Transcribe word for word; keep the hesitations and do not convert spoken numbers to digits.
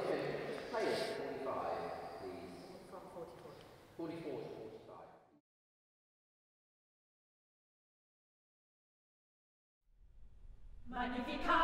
just play it forty-five, please. From forty-four. forty-four to forty-five. Magnificat!